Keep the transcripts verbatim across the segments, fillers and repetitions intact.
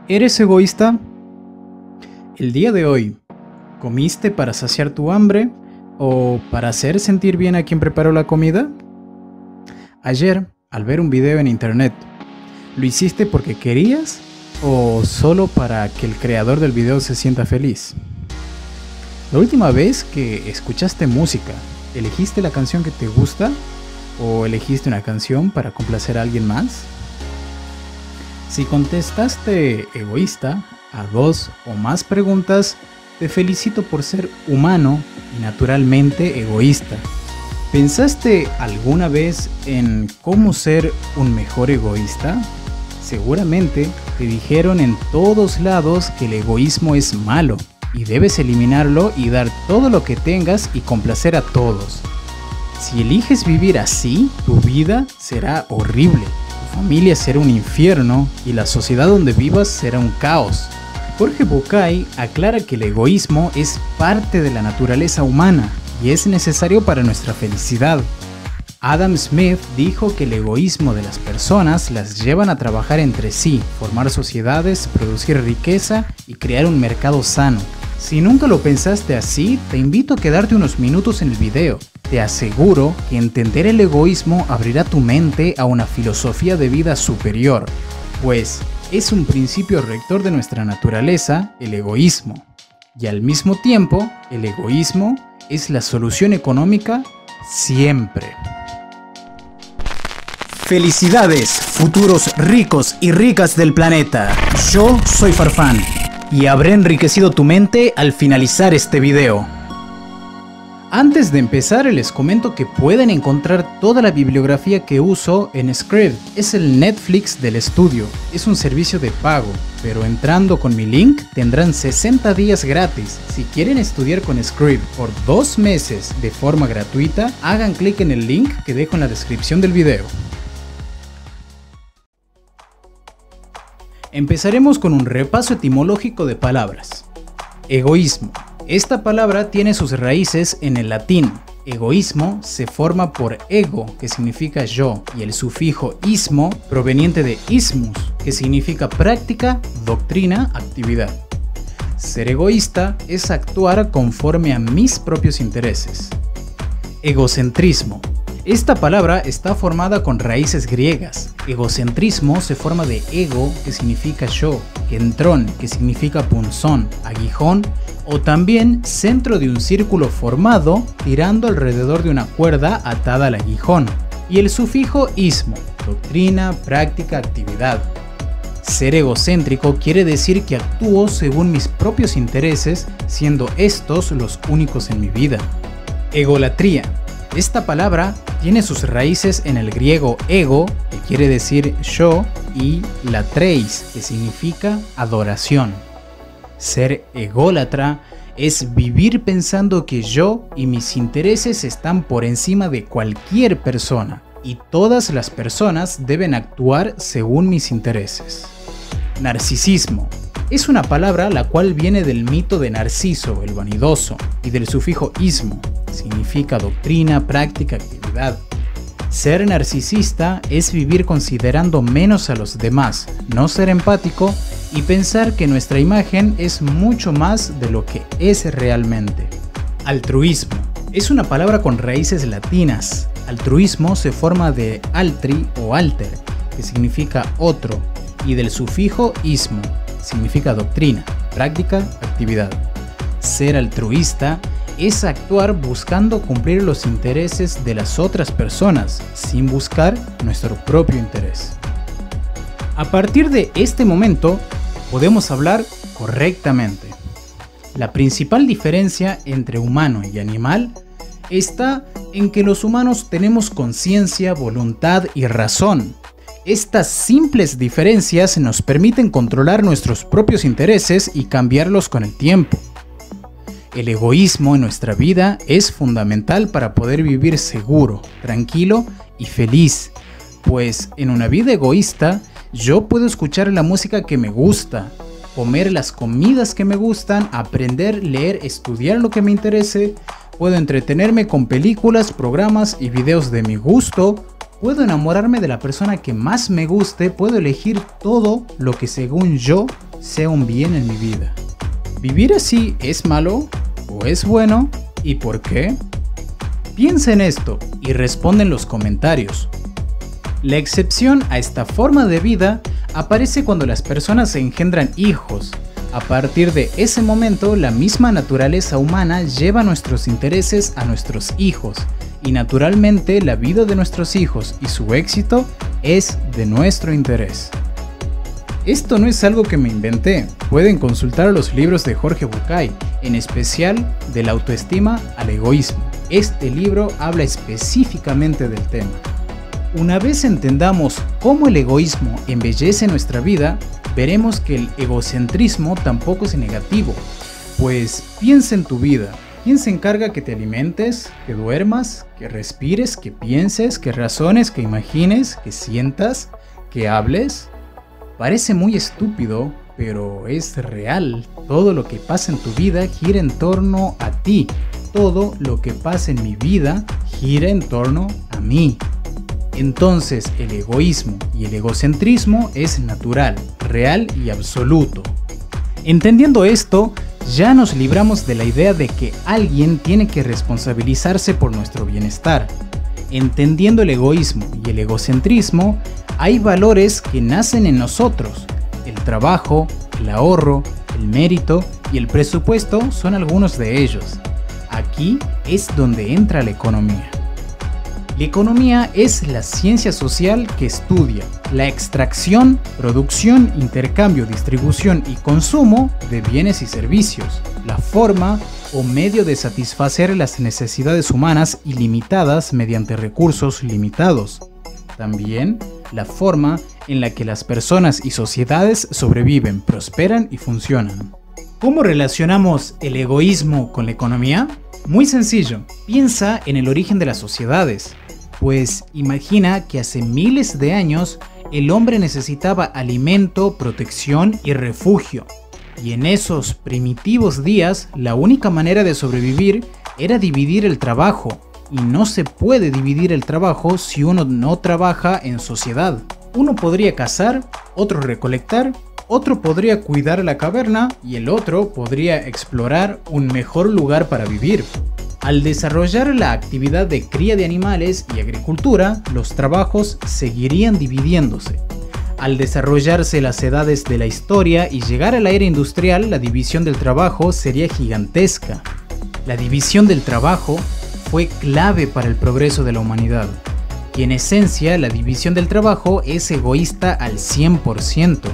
¿Eres egoísta? El día de hoy, ¿comiste para saciar tu hambre o para hacer sentir bien a quien preparó la comida? Ayer, al ver un video en internet, ¿lo hiciste porque querías o solo para que el creador del video se sienta feliz? La última vez que escuchaste música, ¿elegiste la canción que te gusta o elegiste una canción para complacer a alguien más? Si contestaste egoísta a dos o más preguntas, te felicito por ser humano y naturalmente egoísta. ¿Pensaste alguna vez en cómo ser un mejor egoísta? Seguramente te dijeron en todos lados que el egoísmo es malo y debes eliminarlo y dar todo lo que tengas y complacer a todos. Si eliges vivir así, tu vida será horrible. Tu familia será un infierno y la sociedad donde vivas será un caos. Jorge Bucay aclara que el egoísmo es parte de la naturaleza humana y es necesario para nuestra felicidad. Adam Smith dijo que el egoísmo de las personas las llevan a trabajar entre sí, formar sociedades, producir riqueza y crear un mercado sano. Si nunca lo pensaste así, te invito a quedarte unos minutos en el video. Te aseguro que entender el egoísmo abrirá tu mente a una filosofía de vida superior, pues es un principio rector de nuestra naturaleza, el egoísmo. Y al mismo tiempo, el egoísmo es la solución económica siempre. Felicidades, futuros ricos y ricas del planeta. Yo soy Farfán y habré enriquecido tu mente al finalizar este video. Antes de empezar, les comento que pueden encontrar toda la bibliografía que uso en Scribd. Es el Netflix del estudio. Es un servicio de pago, pero entrando con mi link tendrán sesenta días gratis. Si quieren estudiar con Scribd por dos meses de forma gratuita, hagan clic en el link que dejo en la descripción del video. Empezaremos con un repaso etimológico de palabras. Egoísmo. Esta palabra tiene sus raíces en el latín. Egoísmo se forma por ego, que significa yo, y el sufijo ismo, proveniente de ismus, que significa práctica, doctrina, actividad. Ser egoísta es actuar conforme a mis propios intereses. Egocentrismo. Esta palabra está formada con raíces griegas. Egocentrismo se forma de ego, que significa yo, entrón, que significa punzón, aguijón, o también centro de un círculo formado tirando alrededor de una cuerda atada al aguijón. Y el sufijo ismo, doctrina, práctica, actividad. Ser egocéntrico quiere decir que actúo según mis propios intereses, siendo estos los únicos en mi vida. Egolatría. Esta palabra tiene sus raíces en el griego ego, que quiere decir yo, y latreis, que significa adoración. Ser ególatra es vivir pensando que yo y mis intereses están por encima de cualquier persona, y todas las personas deben actuar según mis intereses. Narcisismo. Es una palabra la cual viene del mito de Narciso, el vanidoso, y del sufijo ismo, significa doctrina, práctica, actividad. Ser narcisista es vivir considerando menos a los demás, no ser empático y pensar que nuestra imagen es mucho más de lo que es realmente. Altruismo. Es una palabra con raíces latinas. Altruismo se forma de altri o alter, que significa otro, y del sufijo ismo, significa doctrina, práctica, actividad. Ser altruista es actuar buscando cumplir los intereses de las otras personas, sin buscar nuestro propio interés. A partir de este momento, podemos hablar correctamente. La principal diferencia entre humano y animal está en que los humanos tenemos conciencia, voluntad y razón. Estas simples diferencias nos permiten controlar nuestros propios intereses y cambiarlos con el tiempo. El egoísmo en nuestra vida es fundamental para poder vivir seguro, tranquilo y feliz, pues en una vida egoísta yo puedo escuchar la música que me gusta, comer las comidas que me gustan, aprender, leer, estudiar lo que me interese, puedo entretenerme con películas, programas y videos de mi gusto, puedo enamorarme de la persona que más me guste, puedo elegir todo lo que según yo sea un bien en mi vida. ¿Vivir así es malo o es bueno? ¿Y por qué? Piensa en esto y responde en los comentarios. La excepción a esta forma de vida aparece cuando las personas engendran hijos. A partir de ese momento, la misma naturaleza humana lleva nuestros intereses a nuestros hijos, y naturalmente la vida de nuestros hijos y su éxito es de nuestro interés. Esto no es algo que me inventé, pueden consultar los libros de Jorge Bucay, en especial de la autoestima al egoísmo. Este libro habla específicamente del tema. Una vez entendamos cómo el egoísmo embellece nuestra vida, veremos que el egocentrismo tampoco es negativo, pues piensa en tu vida. ¿Quién se encarga que te alimentes, que duermas, que respires, que pienses, que razones, que imagines, que sientas, que hables? Parece muy estúpido, pero es real. Todo lo que pasa en tu vida gira en torno a ti. Todo lo que pasa en mi vida gira en torno a mí. Entonces, el egoísmo y el egocentrismo es natural, real y absoluto. Entendiendo esto, ya nos libramos de la idea de que alguien tiene que responsabilizarse por nuestro bienestar. Entendiendo el egoísmo y el egocentrismo, hay valores que nacen en nosotros. El trabajo, el ahorro, el mérito y el presupuesto son algunos de ellos. Aquí es donde entra la economía. La economía es la ciencia social que estudia la extracción, producción, intercambio, distribución y consumo de bienes y servicios, la forma o medio de satisfacer las necesidades humanas ilimitadas mediante recursos limitados. También la forma en la que las personas y sociedades sobreviven, prosperan y funcionan. ¿Cómo relacionamos el egoísmo con la economía? Muy sencillo, piensa en el origen de las sociedades. Pues imagina que hace miles de años el hombre necesitaba alimento, protección y refugio. Y en esos primitivos días la única manera de sobrevivir era dividir el trabajo. Y no se puede dividir el trabajo si uno no trabaja en sociedad. Uno podría cazar, otro recolectar, otro podría cuidar la caverna y el otro podría explorar un mejor lugar para vivir. Al desarrollar la actividad de cría de animales y agricultura, los trabajos seguirían dividiéndose. Al desarrollarse las edades de la historia y llegar a la era industrial, la división del trabajo sería gigantesca. La división del trabajo fue clave para el progreso de la humanidad. Y en esencia, la división del trabajo es egoísta al cien por ciento.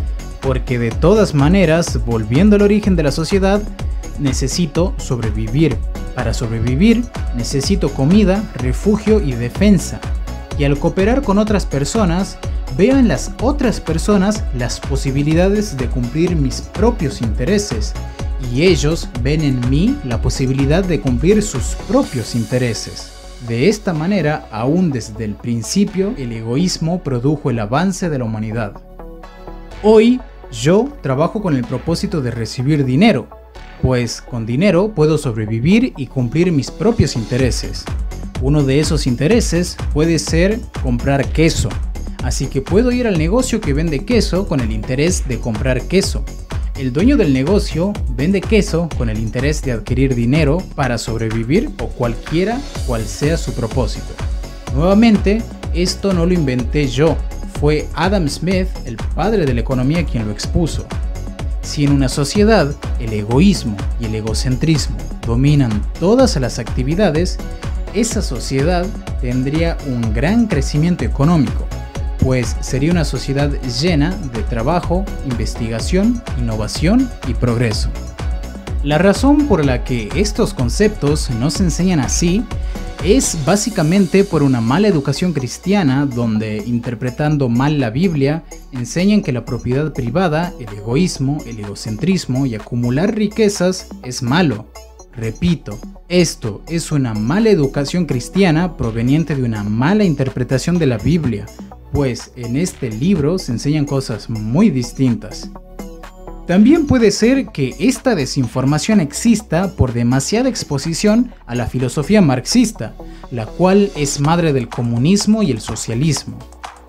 Porque de todas maneras, volviendo al origen de la sociedad, necesito sobrevivir. Para sobrevivir, necesito comida, refugio y defensa. Y al cooperar con otras personas, veo en las otras personas las posibilidades de cumplir mis propios intereses. Y ellos ven en mí la posibilidad de cumplir sus propios intereses. De esta manera, aún desde el principio, el egoísmo produjo el avance de la humanidad. Hoy, yo trabajo con el propósito de recibir dinero. Pues con dinero puedo sobrevivir y cumplir mis propios intereses. Uno de esos intereses puede ser comprar queso, así que puedo ir al negocio que vende queso con el interés de comprar queso. El dueño del negocio vende queso con el interés de adquirir dinero para sobrevivir o cualquiera cual sea su propósito. Nuevamente, esto no lo inventé yo, fue Adam Smith, el padre de la economía, quien lo expuso. Si en una sociedad el egoísmo y el egocentrismo dominan todas las actividades, esa sociedad tendría un gran crecimiento económico, pues sería una sociedad llena de trabajo, investigación, innovación y progreso. La razón por la que estos conceptos no se enseñan así es básicamente por una mala educación cristiana donde, interpretando mal la Biblia, enseñan que la propiedad privada, el egoísmo, el egocentrismo y acumular riquezas es malo. Repito, esto es una mala educación cristiana proveniente de una mala interpretación de la Biblia, pues en este libro se enseñan cosas muy distintas. También puede ser que esta desinformación exista por demasiada exposición a la filosofía marxista, la cual es madre del comunismo y el socialismo.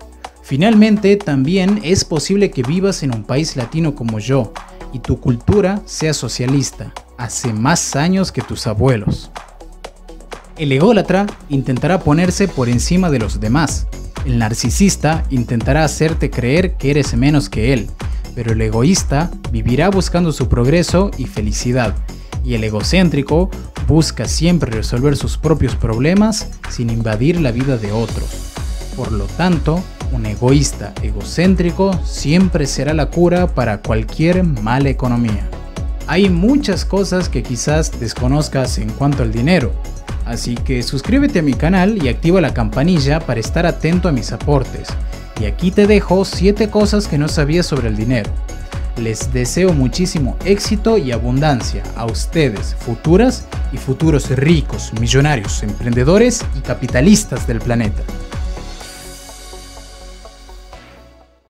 Finalmente, también es posible que vivas en un país latino como yo y tu cultura sea socialista, hace más años que tus abuelos. El ególatra intentará ponerse por encima de los demás. El narcisista intentará hacerte creer que eres menos que él, pero el egoísta vivirá buscando su progreso y felicidad, y el egocéntrico busca siempre resolver sus propios problemas sin invadir la vida de otros. Por lo tanto, un egoísta egocéntrico siempre será la cura para cualquier mala economía. Hay muchas cosas que quizás desconozcas en cuanto al dinero, así que suscríbete a mi canal y activa la campanilla para estar atento a mis aportes. Y aquí te dejo siete cosas que no sabías sobre el dinero. Les deseo muchísimo éxito y abundancia a ustedes, futuras y futuros ricos, millonarios, emprendedores y capitalistas del planeta.